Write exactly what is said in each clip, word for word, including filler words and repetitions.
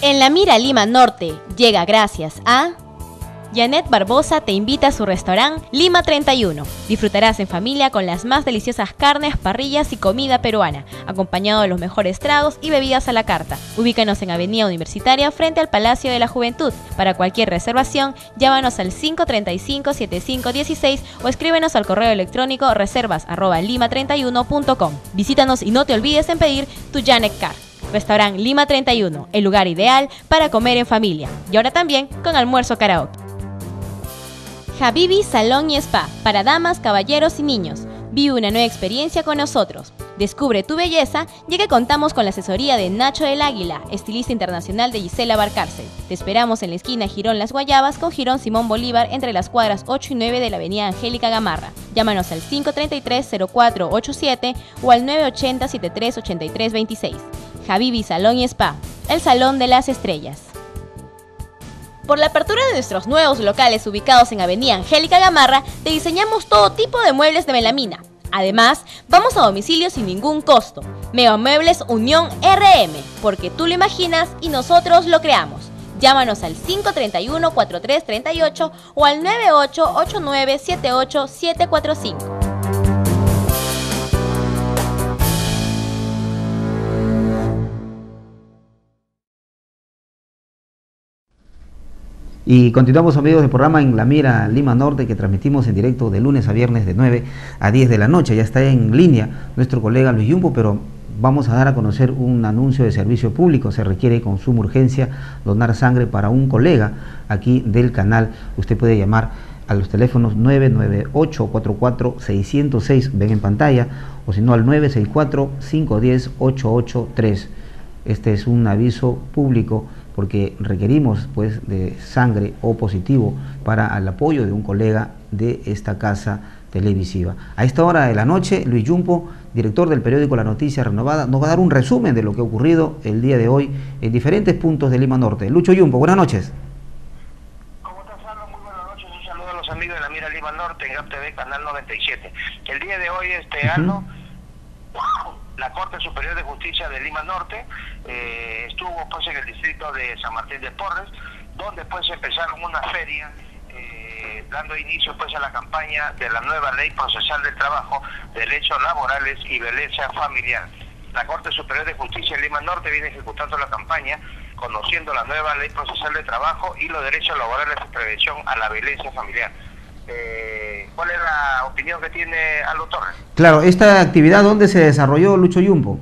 En La Mira Lima Norte llega gracias a... Janet Barbosa te invita a su restaurante Lima treinta y uno. Disfrutarás en familia con las más deliciosas carnes, parrillas y comida peruana, acompañado de los mejores tragos y bebidas a la carta. Ubícanos en Avenida Universitaria frente al Palacio de la Juventud. Para cualquier reservación, llámanos al cinco tres cinco, siete cinco uno seis o escríbenos al correo electrónico reservas arroba lima treinta y uno punto com. Visítanos y no te olvides en pedir tu Janet Car. Restaurante Lima treinta y uno, el lugar ideal para comer en familia. Y ahora también con almuerzo karaoke. Habibi Salón y Spa, para damas, caballeros y niños. Vive una nueva experiencia con nosotros. Descubre tu belleza, ya que contamos con la asesoría de Nacho del Águila, estilista internacional de Gisela Barcárcel. Te esperamos en la esquina Girón Las Guayabas con Girón Simón Bolívar entre las cuadras ocho y nueve de la avenida Angélica Gamarra. Llámanos al cinco tres tres, cero cuatro ocho siete o al nueve ocho cero, siete tres ocho tres dos seis. Habibi Salón y Spa, el salón de las estrellas. Por la apertura de nuestros nuevos locales ubicados en Avenida Angélica Gamarra, te diseñamos todo tipo de muebles de melamina. Además, vamos a domicilio sin ningún costo. Mega Muebles Unión R M, porque tú lo imaginas y nosotros lo creamos. Llámanos al cinco tres uno, cuatro tres tres ocho o al nueve ocho ocho nueve siete ocho siete cuatro cinco. Y continuamos, amigos, del programa En La Mira Lima Norte, que transmitimos en directo de lunes a viernes de nueve a diez de la noche. Ya está en línea nuestro colega Luis Yumpo, pero vamos a dar a conocer un anuncio de servicio público. Se requiere con suma urgencia donar sangre para un colega aquí del canal. Usted puede llamar a los teléfonos nueve nueve ocho, cuatro cuatro seis cero seis, ven en pantalla, o si no al nueve seis cuatro, cinco uno cero, ocho ocho tres. Este es un aviso público porque requerimos pues de sangre O positivo para el apoyo de un colega de esta casa televisiva. A esta hora de la noche, Luis Yumpo, director del periódico La Noticia Renovada, nos va a dar un resumen de lo que ha ocurrido el día de hoy en diferentes puntos de Lima Norte. Lucho Yumpo, buenas noches. ¿Cómo estás, Aldo? Muy buenas noches. Un saludo a los amigos de La Mira Lima Norte en G A P T V, Canal noventa y siete. El día de hoy, este, Aldo, uh-huh. La Corte Superior de Justicia de Lima Norte eh, estuvo pues en el distrito de San Martín de Porres, donde pues empezaron una feria eh, dando inicio pues a la campaña de la nueva Ley Procesal del Trabajo, Derechos Laborales y Violencia Familiar. La Corte Superior de Justicia de Lima Norte viene ejecutando la campaña conociendo la nueva Ley Procesal del Trabajo y los derechos laborales de prevención a la violencia familiar. Eh, ¿Cuál es la opinión que tiene Aldo Torres? Claro, esta actividad, ¿dónde se desarrolló, Lucho Yumpo?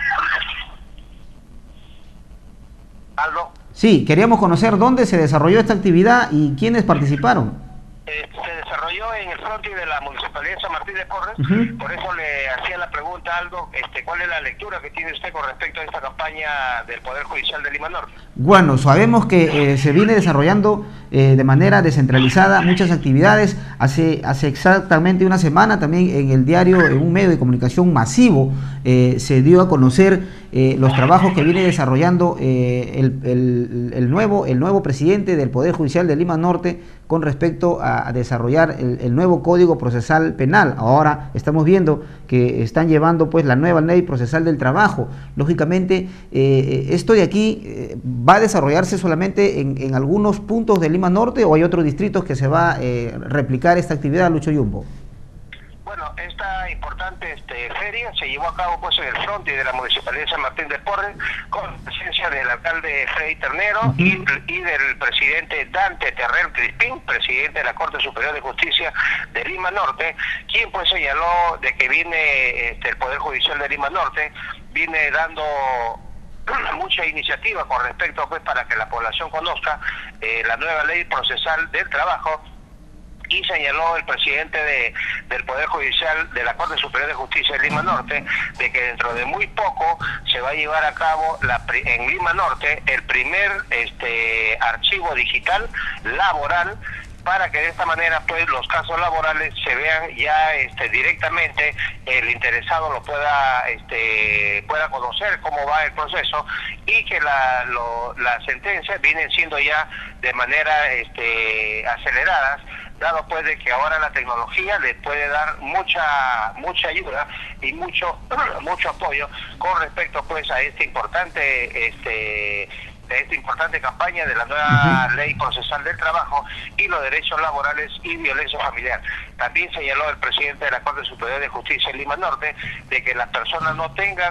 Aldo. Sí, queríamos conocer dónde se desarrolló esta actividad y quiénes participaron. Eh, se desarrolló en el frontis de la Municipalidad de San Martín de Porres, uh-huh. Por eso le hacía la pregunta, Aldo, este, ¿cuál es la lectura que tiene usted con respecto a esta campaña del Poder Judicial de Lima Norte? Bueno, sabemos que eh, se viene desarrollando eh, de manera descentralizada muchas actividades. Hace, hace exactamente una semana también en el diario, en un medio de comunicación masivo, eh, se dio a conocer eh, los trabajos que viene desarrollando eh, el, el, el, nuevo, el nuevo presidente del Poder Judicial de Lima Norte con respecto a, a desarrollar el, el nuevo Código Procesal Penal. Ahora estamos viendo que están llevando pues la nueva Ley Procesal del Trabajo. Lógicamente, eh, esto de aquí eh, va a desarrollarse solamente en, en algunos puntos de Lima Norte, o hay otros distritos que se va a eh, replicar esta actividad, Lucho Yumpo. Bueno, esta importante este, feria se llevó a cabo pues en el frontis de la Municipalidad de San Martín de Porres, con la presencia del alcalde Freddy Ternero uh-huh. y, y del presidente Dante Terrell Crispín, presidente de la Corte Superior de Justicia de Lima Norte, quien pues señaló de que viene este, el Poder Judicial de Lima Norte, viene dando mucha iniciativa con respecto pues para que la población conozca eh, la nueva Ley Procesal del Trabajo. Y señaló el presidente de, del Poder Judicial de la Corte Superior de Justicia de Lima Norte de que dentro de muy poco se va a llevar a cabo la, en Lima Norte el primer este, archivo digital laboral, para que de esta manera pues los casos laborales se vean ya este, directamente, el interesado lo pueda este, pueda conocer cómo va el proceso, y que la, lo, las sentencias vienen siendo ya de manera este, aceleradas, dado pues de que ahora la tecnología le puede dar mucha mucha ayuda y mucho mucho apoyo con respecto pues a este importante este esta importante campaña de la nueva uh-huh. ley procesal del trabajo y los derechos laborales y violencia familiar. También señaló el presidente de la Corte Superior de Justicia en Lima Norte de que las personas no tengan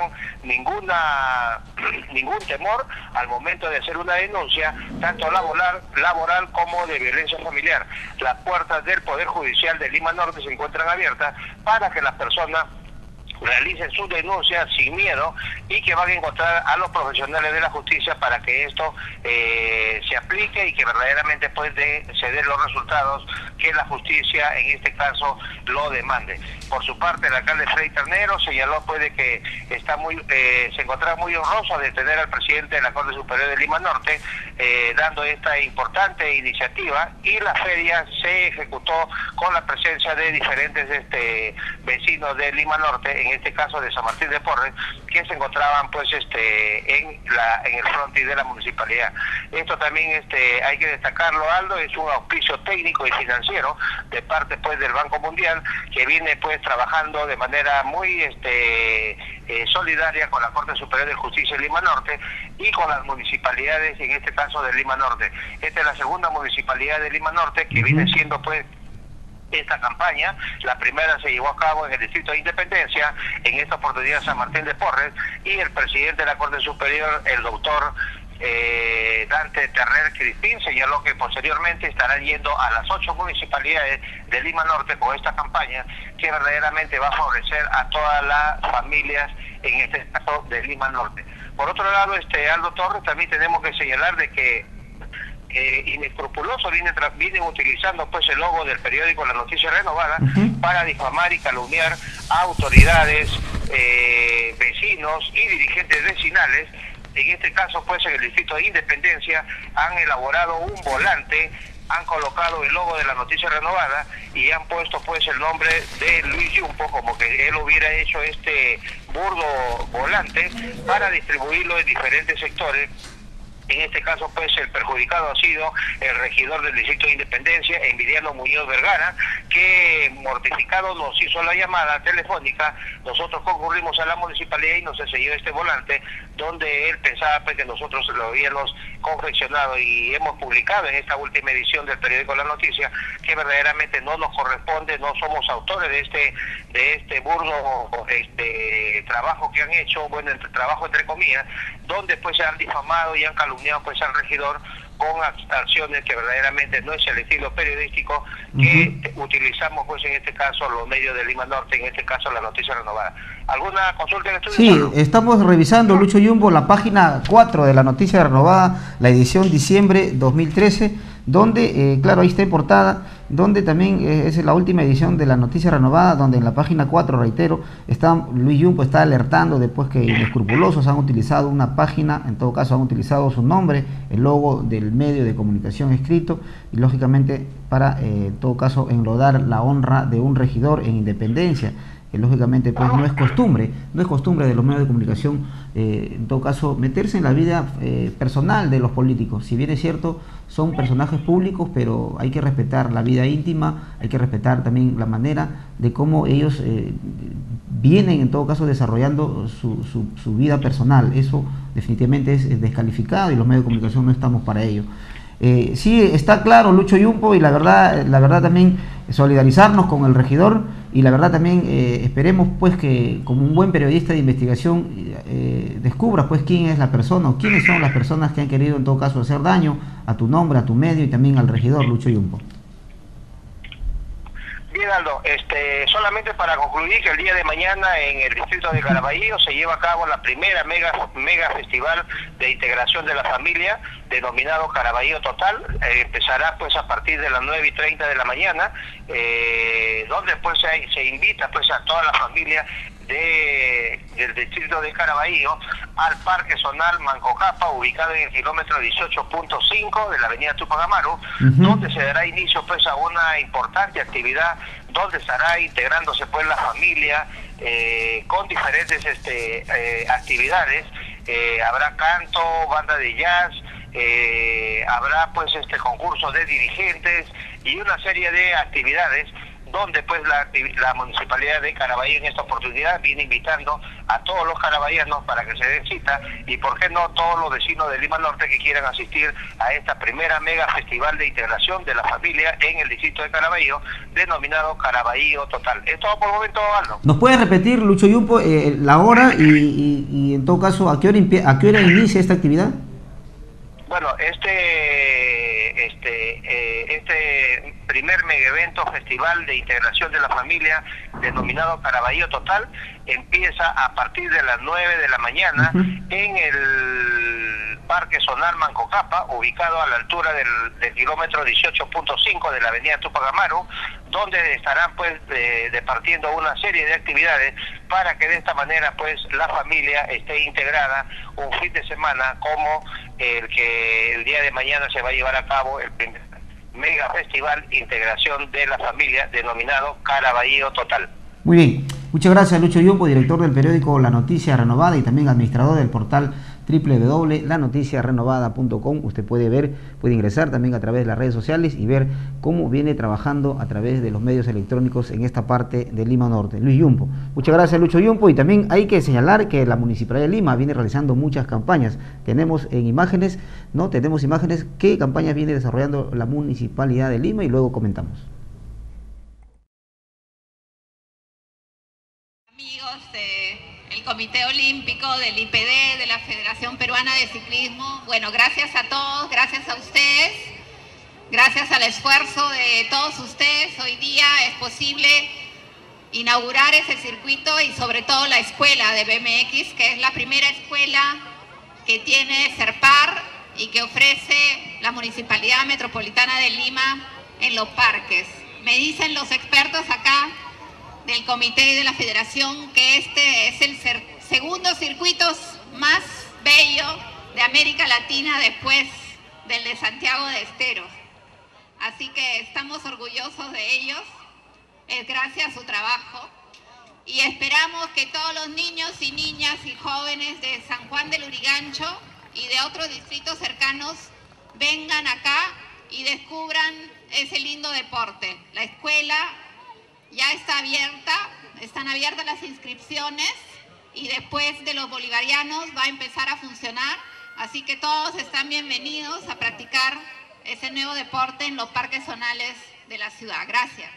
ninguna ningún temor al momento de hacer una denuncia, tanto laboral, laboral como de violencia familiar. Las puertas del Poder Judicial de Lima Norte se encuentran abiertas para que las personas realicen sus denuncias sin miedo y que van a encontrar a los profesionales de la justicia para que esto eh, se aplique y que verdaderamente puede ceder los resultados que la justicia en este caso lo demande. Por su parte, el alcalde Freddy Ternero señaló pues de que está muy eh, se encontraba muy honroso de tener al presidente de la Corte Superior de Lima Norte eh, dando esta importante iniciativa, y la feria se ejecutó con la presencia de diferentes este, vecinos de Lima Norte, en este caso de San Martín de Porres, que se encontraban pues este en la en el frontis de la municipalidad. Esto también este hay que destacarlo, Aldo, es un auspicio técnico y financiero de parte pues del Banco Mundial, que viene pues trabajando de manera muy este eh, solidaria con la Corte Superior de Justicia de Lima Norte y con las municipalidades, en este caso de Lima Norte. Esta es la segunda municipalidad de Lima Norte que uh-huh. viene siendo pues esta campaña. La primera se llevó a cabo en el Distrito de Independencia, en esta oportunidad San Martín de Porres, y el presidente de la Corte Superior, el doctor eh, Dante Terrer Crispín, señaló que posteriormente estarán yendo a las ocho municipalidades de Lima Norte con esta campaña, que verdaderamente va a favorecer a todas las familias, en este caso de Lima Norte. Por otro lado, este Aldo Torres, también tenemos que señalar de que Eh, inescrupuloso viene vienen utilizando pues el logo del periódico La Noticia Renovada uh-huh. para difamar y calumniar a autoridades, eh, vecinos y dirigentes vecinales. En este caso pues en el Distrito de Independencia han elaborado un volante, han colocado el logo de La Noticia Renovada y han puesto pues el nombre de Luis Yumpo, como que él hubiera hecho este burdo volante para distribuirlo en diferentes sectores. En este caso, pues, el perjudicado ha sido el regidor del Distrito de Independencia, Emiliano Muñoz Vergara, que mortificado nos hizo la llamada telefónica. Nosotros concurrimos a la municipalidad y nos enseñó este volante, donde él pensaba pues, que nosotros lo habíamos confeccionado, y hemos publicado en esta última edición del periódico La Noticia que verdaderamente no nos corresponde, no somos autores de este de este burdo este trabajo que han hecho, bueno, entre, trabajo entre comillas, donde pues se han difamado y han calumniado pues al regidor con acciones que verdaderamente no es el estilo periodístico que uh-huh. utilizamos pues en este caso los medios de Lima Norte, en este caso La Noticia Renovada. ¿Alguna consulta en estudio? Sí, Pablo? Estamos revisando, Lucho Yumbo, la página cuatro de La Noticia Renovada, la edición diciembre dos mil trece, donde, eh, claro, ahí está en portada, donde también eh, es la última edición de La Noticia Renovada, donde en la página cuatro, reitero, está, Luis Yumbo está alertando después que inescrupulosos han utilizado una página, en todo caso han utilizado su nombre, el logo del medio de comunicación escrito, y lógicamente para, eh, en todo caso, enlodar la honra de un regidor en Independencia, que lógicamente pues no es costumbre, no es costumbre de los medios de comunicación, eh, en todo caso, meterse en la vida eh, personal de los políticos. Si bien es cierto, son personajes públicos, pero hay que respetar la vida íntima, hay que respetar también la manera de cómo ellos eh, vienen, en todo caso, desarrollando su, su, su vida personal. Eso definitivamente es, es descalificado y los medios de comunicación no estamos para ello. Eh, sí, está claro, Lucho Yumpo, y la verdad, la verdad también solidarizarnos con el regidor, y la verdad también eh, esperemos pues que como un buen periodista de investigación eh, descubras pues quién es la persona o quiénes son las personas que han querido en todo caso hacer daño a tu nombre, a tu medio y también al regidor Lucho Yumpo. Bien, Aldo, este, solamente para concluir que el día de mañana en el distrito de Caraballo se lleva a cabo la primera mega mega festival de integración de la familia, denominado Caraballo Total. Eh, empezará pues a partir de las nueve y treinta de la mañana, eh, donde pues se, se invita pues a toda la familia de, del distrito de Caraballo al Parque Zonal Mancocapa, ubicado en el kilómetro dieciocho punto cinco de la avenida Tupac Amaru, uh-huh. donde se dará inicio pues a una importante actividad donde estará integrándose pues la familia eh, con diferentes este, eh, actividades. Eh, habrá canto, banda de jazz, eh, habrá pues este concurso de dirigentes y una serie de actividades donde pues la, la municipalidad de Caraballo en esta oportunidad viene invitando a todos los caraballanos para que se den cita, y por qué no todos los vecinos de Lima Norte que quieran asistir a esta primera mega festival de integración de la familia en el distrito de Caraballo, denominado Caraballo Total. Es todo por el momento, Aldo. ¿Nos puede repetir, Lucho Yumpo, eh, la hora y, y, y en todo caso a qué hora, a qué hora inicia esta actividad? Bueno, este, este, eh, este primer mega evento festival de integración de la familia, denominado Caraballo Total, empieza a partir de las nueve de la mañana uh-huh. en el Parque Zonal Mancocapa, ubicado a la altura del, del kilómetro dieciocho punto cinco de la avenida Tupac Amaru, donde estarán pues de, departiendo una serie de actividades para que de esta manera pues la familia esté integrada un fin de semana como el que el día de mañana se va a llevar a cabo el primer mega festival integración de la familia denominado Caraballo Total. Muy bien, muchas gracias Lucho Yumpo, director del periódico La Noticia Renovada y también administrador del portal doble u doble u doble punto la noticia renovada punto com. Usted puede ver, puede ingresar también a través de las redes sociales y ver cómo viene trabajando a través de los medios electrónicos en esta parte de Lima Norte. Luis Yumpo. Muchas gracias Lucho Yumpo, y también hay que señalar que la Municipalidad de Lima viene realizando muchas campañas. Tenemos en imágenes, ¿no? Tenemos imágenes, qué campañas viene desarrollando la Municipalidad de Lima y luego comentamos. Amigos del Comité Olímpico, del I P D, de la Federación Peruana de Ciclismo, bueno, gracias a todos, gracias a ustedes, gracias al esfuerzo de todos ustedes, hoy día es posible inaugurar ese circuito y sobre todo la escuela de B M X, que es la primera escuela que tiene CERPAR y que ofrece la Municipalidad Metropolitana de Lima en los parques. Me dicen los expertos acá del comité y de la federación que este es el segundo circuito más bello de América Latina después del de Santiago de Esteros. Así que estamos orgullosos de ellos, es gracias a su trabajo, y esperamos que todos los niños y niñas y jóvenes de San Juan del Lurigancho y de otros distritos cercanos vengan acá y descubran ese lindo deporte. La escuela ya está abierta, están abiertas las inscripciones y después de los bolivarianos va a empezar a funcionar, así que todos están bienvenidos a practicar ese nuevo deporte en los parques zonales de la ciudad. Gracias.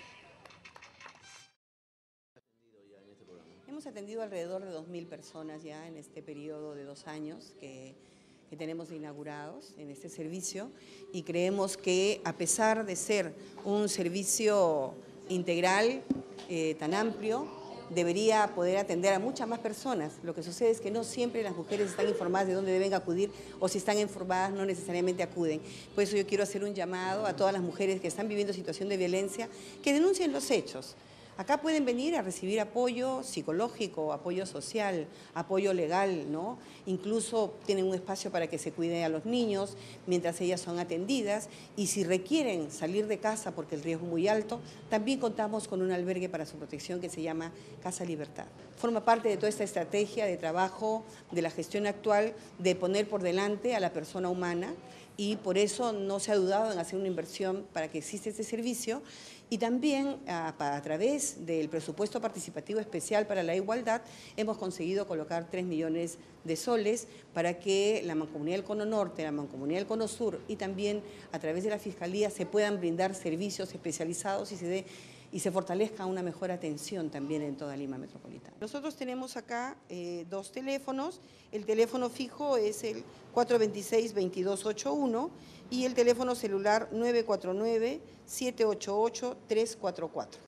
Hemos atendido alrededor de dos mil personas ya en este periodo de dos años que, que tenemos inaugurados en este servicio, y creemos que a pesar de ser un servicio integral eh, tan amplio, debería poder atender a muchas más personas. Lo que sucede es que no siempre las mujeres están informadas de dónde deben acudir, o si están informadas no necesariamente acuden. Por eso yo quiero hacer un llamado a todas las mujeres que están viviendo situación de violencia, que denuncien los hechos. Acá pueden venir a recibir apoyo psicológico, apoyo social, apoyo legal, ¿no? Incluso tienen un espacio para que se cuide a los niños mientras ellas son atendidas, y si requieren salir de casa porque el riesgo es muy alto, también contamos con un albergue para su protección que se llama Casa Libertad. Forma parte de toda esta estrategia de trabajo de la gestión actual de poner por delante a la persona humana, y por eso no se ha dudado en hacer una inversión para que exista este servicio. Y también a, a través del presupuesto participativo especial para la igualdad hemos conseguido colocar tres millones de soles para que la Mancomunidad del Cono Norte, la Mancomunidad del Cono Sur y también a través de la Fiscalía se puedan brindar servicios especializados y se dé y se fortalezca una mejor atención también en toda Lima Metropolitana. Nosotros tenemos acá eh, dos teléfonos. El teléfono fijo es el cuatro dos seis, dos dos ocho uno y el teléfono celular nueve cuatro nueve, siete ocho ocho, tres cuatro cuatro.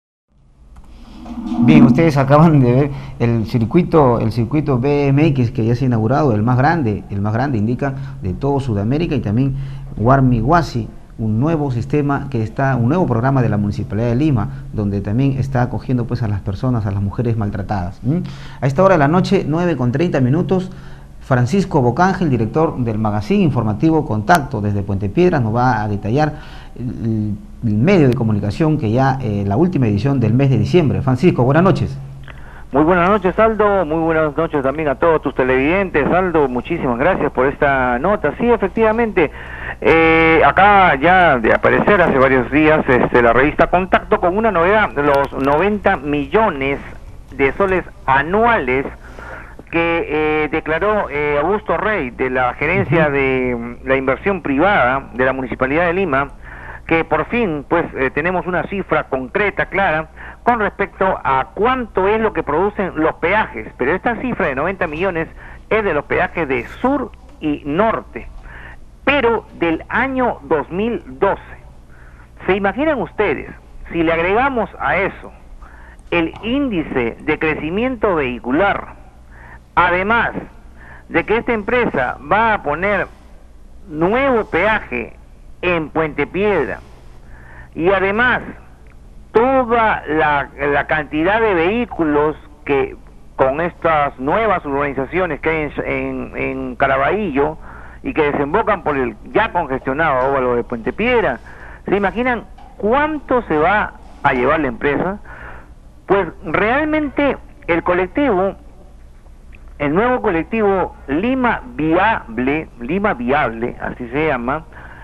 Bien, ustedes acaban de ver el circuito, el circuito B M X que ya se ha inaugurado, el más grande, el más grande indica de todo Sudamérica, y también Guarmi-Guasi, un nuevo sistema que está, un nuevo programa de la Municipalidad de Lima, donde también está acogiendo pues a las personas, a las mujeres maltratadas. ¿Mm? A esta hora de la noche, nueve con treinta minutos, Francisco Bocángel, director del magazine informativo Contacto desde Puente Piedras, nos va a detallar el, el medio de comunicación que ya, eh, la última edición del mes de diciembre. Francisco, buenas noches. Muy buenas noches, Aldo, muy buenas noches también a todos tus televidentes. Aldo, muchísimas gracias por esta nota. Sí, efectivamente, eh, acá ya de aparecer hace varios días este, la revista Contacto con una novedad, los noventa millones de soles anuales que eh, declaró eh, Augusto Rey de la Gerencia de la Inversión Privada de la Municipalidad de Lima, que por fin pues eh, tenemos una cifra concreta, clara, con respecto a cuánto es lo que producen los peajes, pero esta cifra de noventa millones es de los peajes de sur y norte, pero del año dos mil doce. ¿Se imaginan ustedes, si le agregamos a eso el índice de crecimiento vehicular, además de que esta empresa va a poner nuevo peaje en Puente Piedra, y además toda la, la cantidad de vehículos que con estas nuevas urbanizaciones que hay en, en, en Caraballo y que desembocan por el ya congestionado óvalo de Puente Piedra? ¿Se imaginan cuánto se va a llevar la empresa? Pues realmente el colectivo, el nuevo colectivo Lima Viable, Lima Viable, así se llama,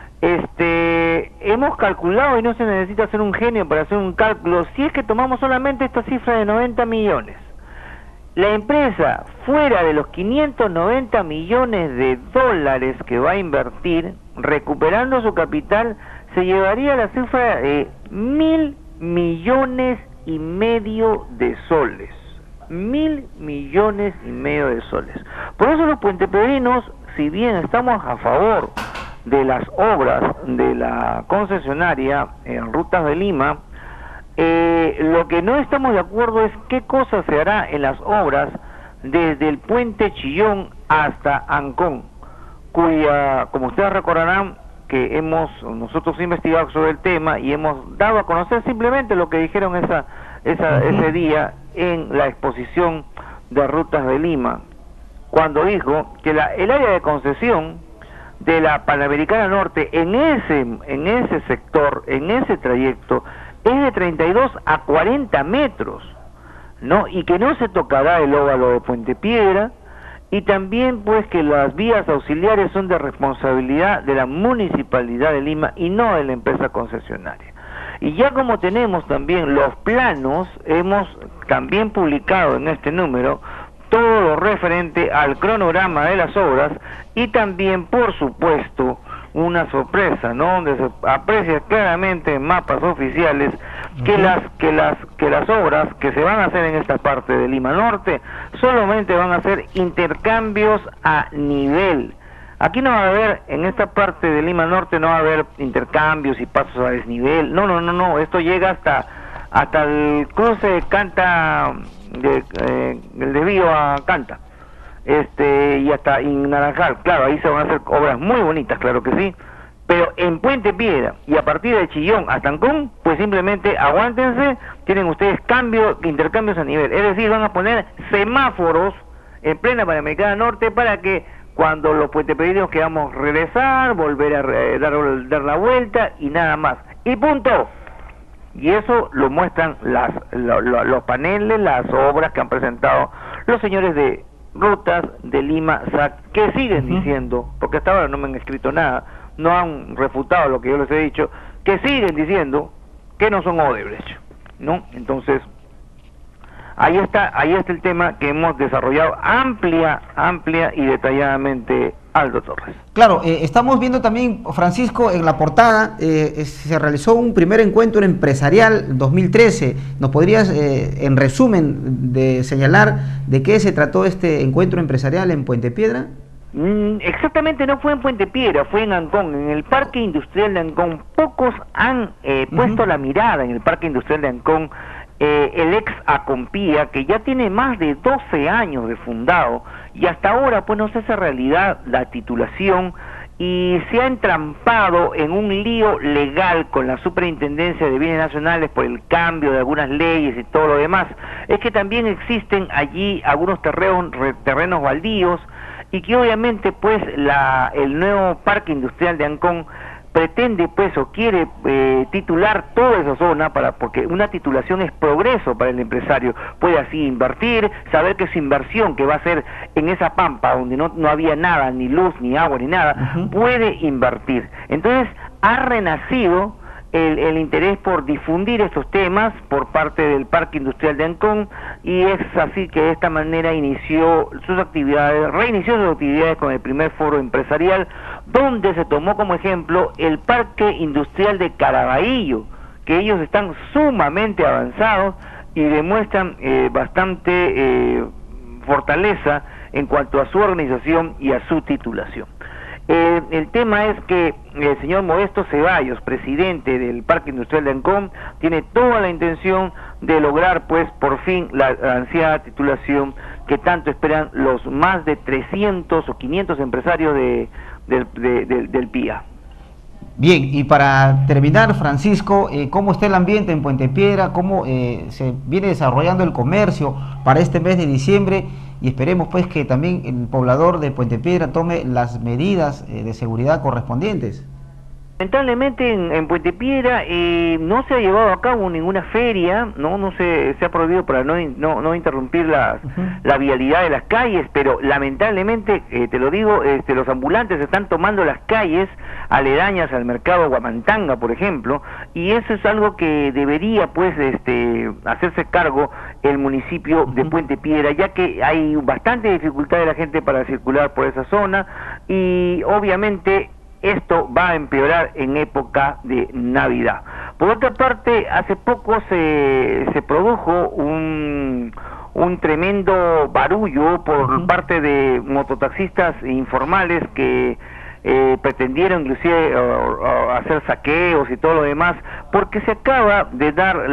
este, hemos calculado, y no se necesita ser un genio para hacer un cálculo, si es que tomamos solamente esta cifra de noventa millones, la empresa, fuera de los quinientos noventa millones de dólares que va a invertir, recuperando su capital, se llevaría la cifra de mil millones y medio de soles. Mil millones y medio de soles. Por eso los puentepedrinos, si bien estamos a favor de las obras de la concesionaria en Rutas de Lima, eh, lo que no estamos de acuerdo es qué cosa se hará en las obras desde el puente Chillón hasta Ancón, cuya, como ustedes recordarán, que hemos nosotros investigado sobre el tema y hemos dado a conocer simplemente lo que dijeron esa, esa, uh-huh. ese día en la exposición de Rutas de Lima, cuando dijo que la, el área de concesión de la Panamericana Norte en ese, en ese sector, en ese trayecto, es de treinta y dos a cuarenta metros, ¿no? Y que no se tocará el óvalo de Puente Piedra, y también pues que las vías auxiliares son de responsabilidad de la Municipalidad de Lima y no de la empresa concesionaria. Y ya como tenemos también los planos, hemos también publicado en este número todo lo referente al cronograma de las obras y también, por supuesto, una sorpresa, ¿no? Donde se aprecia claramente en mapas oficiales que las que las que las obras que se van a hacer en esta parte de Lima Norte solamente van a ser intercambios a nivel. Aquí no va a haber, en esta parte de Lima Norte no va a haber intercambios y pasos a desnivel. No, no, no, no. Esto llega hasta hasta el cruce de Canta, de, eh, el desvío a Canta, este y hasta en Naranjal. Claro, ahí se van a hacer obras muy bonitas, claro que sí. Pero en Puente Piedra y a partir de Chillón hasta Ancón, pues simplemente aguántense, tienen ustedes cambios, intercambios a nivel. Es decir, van a poner semáforos en plena Panamericana Norte para que cuando los puentepedrinos queramos regresar, volver a re, dar, dar la vuelta y nada más. Y punto. Y eso lo muestran las, lo, lo, los paneles, las obras que han presentado los señores de Rutas de Lima S A C, que siguen uh-huh. diciendo, porque hasta ahora no me han escrito nada, no han refutado lo que yo les he dicho, que siguen diciendo que no son Odebrecht, ¿no? Entonces, ahí está, ahí está el tema que hemos desarrollado amplia, amplia y detalladamente, Aldo Torres. Claro, eh, estamos viendo también, Francisco, en la portada, eh, se realizó un primer encuentro empresarial en dos mil trece. ¿Nos podrías, eh, en resumen, de señalar de qué se trató este encuentro empresarial en Puente Piedra? Mm, exactamente, no fue en Puente Piedra, fue en Ancón, en el Parque Industrial de Ancón. Pocos han eh, puesto uh-huh. la mirada en el Parque Industrial de Ancón. Eh, el ex Acompía, que ya tiene más de doce años de fundado, y hasta ahora pues no se hace realidad la titulación, y se ha entrampado en un lío legal con la Superintendencia de Bienes Nacionales por el cambio de algunas leyes y todo lo demás. Es que también existen allí algunos terrenos, terrenos baldíos, y que obviamente pues la, el nuevo Parque Industrial de Ancón pretende pues o quiere eh, titular toda esa zona, para porque una titulación es progreso para el empresario, puede así invertir, saber que su inversión que va a ser en esa pampa donde no, no había nada, ni luz, ni agua, ni nada, uh-huh. puede invertir. Entonces ha renacido El, el interés por difundir estos temas por parte del Parque Industrial de Ancón, y es así que de esta manera inició sus actividades, reinició sus actividades con el primer foro empresarial, donde se tomó como ejemplo el Parque Industrial de Caraballo, que ellos están sumamente avanzados y demuestran eh, bastante eh, fortaleza en cuanto a su organización y a su titulación. Eh, el tema es que el señor Modesto Ceballos, presidente del Parque Industrial de Ancón, tiene toda la intención de lograr pues por fin la, la ansiada titulación que tanto esperan los más de trescientos o quinientos empresarios de, de, de, de, del P I A. Bien, y para terminar, Francisco, eh, ¿cómo está el ambiente en Puente Piedra? ¿Cómo eh, se viene desarrollando el comercio para este mes de diciembre? Y esperemos pues que también el poblador de Puente Piedra tome las medidas eh, de seguridad correspondientes. Lamentablemente en, en Puente Piedra eh, no se ha llevado a cabo ninguna feria, no no se, se ha prohibido para no no, no interrumpir la, uh-huh. la vialidad de las calles, pero lamentablemente, eh, te lo digo, este, los ambulantes están tomando las calles aledañas al mercado Guamantanga, por ejemplo, y eso es algo que debería pues este hacerse cargo el municipio uh-huh. de Puente Piedra, ya que hay bastante dificultad de la gente para circular por esa zona, y obviamente esto va a empeorar en época de Navidad. Por otra parte, hace poco se, se produjo un, un tremendo barullo por uh-huh. parte de mototaxistas informales que eh, pretendieron inclusive uh, uh, hacer saqueos y todo lo demás, porque se acaba de dar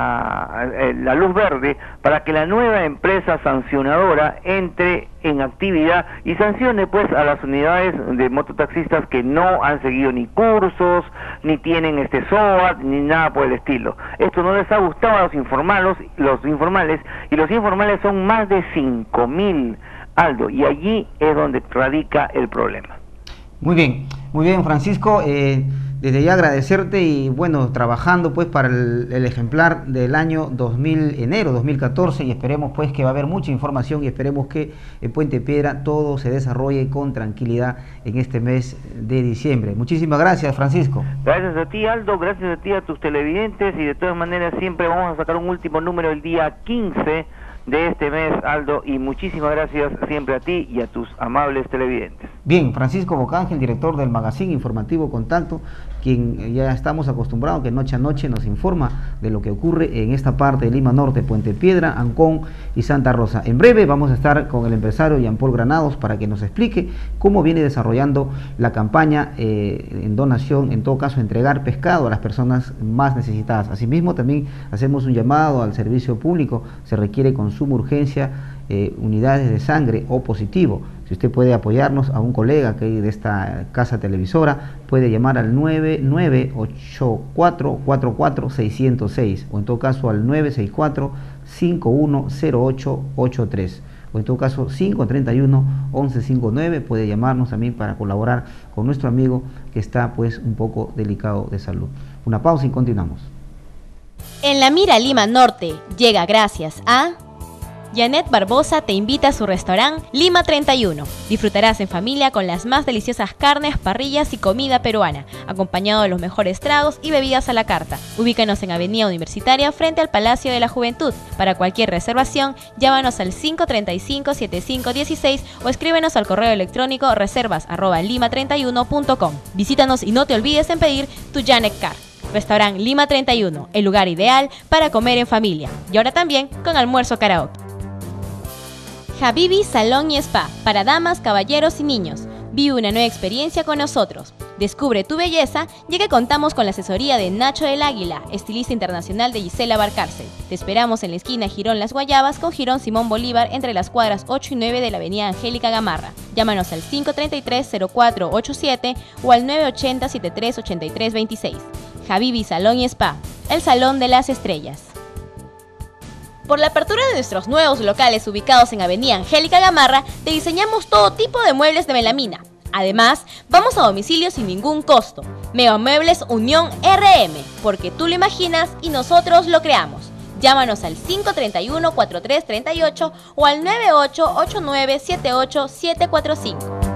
la, eh, la luz verde para que la nueva empresa sancionadora entre en actividad y sancione pues a las unidades de mototaxistas que no han seguido ni cursos, ni tienen este S O A T, ni nada por el estilo. Esto no les ha gustado a los informales, los informales, y los informales son más de cinco mil, Aldo, y allí es donde radica el problema. Muy bien, muy bien, Francisco, eh, desde ya agradecerte y bueno, trabajando pues para el, el ejemplar del año dos mil, enero dos mil catorce, y esperemos pues que va a haber mucha información y esperemos que en Puente Piedra todo se desarrolle con tranquilidad en este mes de diciembre. Muchísimas gracias, Francisco. Gracias a ti, Aldo, gracias a ti, a tus televidentes, y de todas maneras siempre vamos a sacar un último número el día quince de este mes, Aldo, y muchísimas gracias siempre a ti y a tus amables televidentes. Bien, Francisco Bocángel, director del magazine informativo Contacto, quien ya estamos acostumbrados que noche a noche nos informa de lo que ocurre en esta parte de Lima Norte, Puente Piedra, Ancón y Santa Rosa. En breve vamos a estar con el empresario Jean Paul Granados para que nos explique cómo viene desarrollando la campaña eh, en donación, en todo caso entregar pescado a las personas más necesitadas. Asimismo también hacemos un llamado al servicio público, se requiere con suma urgencia eh, unidades de sangre O positivo. Si usted puede apoyarnos, a un colega que hay de esta casa televisora, puede llamar al nueve nueve ocho cuatro cuatro cuatro seis cero seis o en todo caso al nueve seis cuatro cinco uno cero ocho ocho tres o en todo caso cinco tres uno once cincuenta y nueve. Puede llamarnos también para colaborar con nuestro amigo que está pues un poco delicado de salud. Una pausa y continuamos. En La Mira Lima Norte llega gracias a... Janet Barbosa te invita a su restaurante Lima treinta y uno. Disfrutarás en familia con las más deliciosas carnes, parrillas y comida peruana, acompañado de los mejores tragos y bebidas a la carta. Ubícanos en Avenida Universitaria frente al Palacio de la Juventud. Para cualquier reservación, llámanos al cinco tres cinco siete cinco uno seis o escríbenos al correo electrónico reservas arroba lima treinta y uno punto com. Visítanos y no te olvides en pedir tu Janet Car. Restaurante Lima treinta y uno, el lugar ideal para comer en familia. Y ahora también con almuerzo karaoke. Habibi Salón y Spa, para damas, caballeros y niños. Vive una nueva experiencia con nosotros. Descubre tu belleza, ya que contamos con la asesoría de Nacho del Águila, estilista internacional de Gisela Barcárcel. Te esperamos en la esquina Girón Las Guayabas con Girón Simón Bolívar entre las cuadras ocho y nueve de la avenida Angélica Gamarra. Llámanos al cinco tres tres cero cuatro ocho siete o al nueve ocho cero siete tres ocho tres dos seis. Habibi Salón y Spa, el salón de las estrellas. Por la apertura de nuestros nuevos locales ubicados en Avenida Angélica Gamarra, te diseñamos todo tipo de muebles de melamina. Además, vamos a domicilio sin ningún costo. Megamuebles Unión R M, porque tú lo imaginas y nosotros lo creamos. Llámanos al cinco tres uno, cuatro tres tres ocho o al nueve ocho ocho nueve siete ocho siete cuatro cinco.